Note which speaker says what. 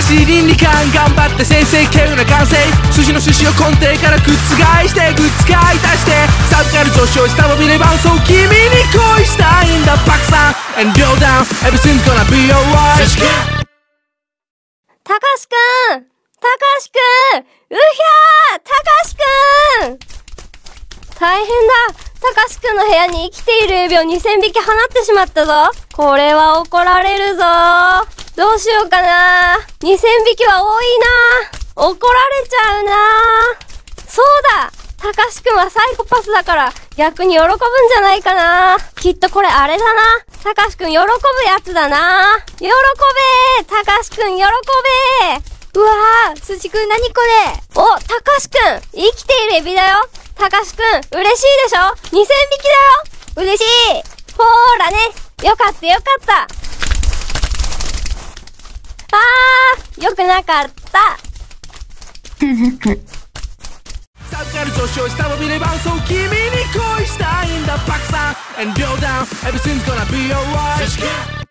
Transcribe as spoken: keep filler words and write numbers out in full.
Speaker 1: しい倫理観頑張って先生稀有な完成寿司の趣旨を根底から覆してグッズ買い足して授かる女子を下を見ればそう君に恋したいんだバクさん and go down everything's gonna be alright
Speaker 2: たかしくんたかしくんうひゃーたかしくん大変だたかしくんの部屋に生きているエビをにせんびき放ってしまったぞこれは怒られるぞどうしようかなにせんびきは多いな怒られちゃうなそうだたかしくんはサイコパスだから逆に喜ぶんじゃないかなきっとこれあれだなたかしくん喜ぶやつだな喜べたかしくん喜べうわーすじくん何これおたかしくん生きているエビだよたかしくん嬉しいでしょにせんびきだよ嬉しいほーらねよかったよかったあーよくなかった
Speaker 3: 続く
Speaker 1: 授かる女子を下を見ればそう君に恋したいんだバクさん and go down everything's gonna be alright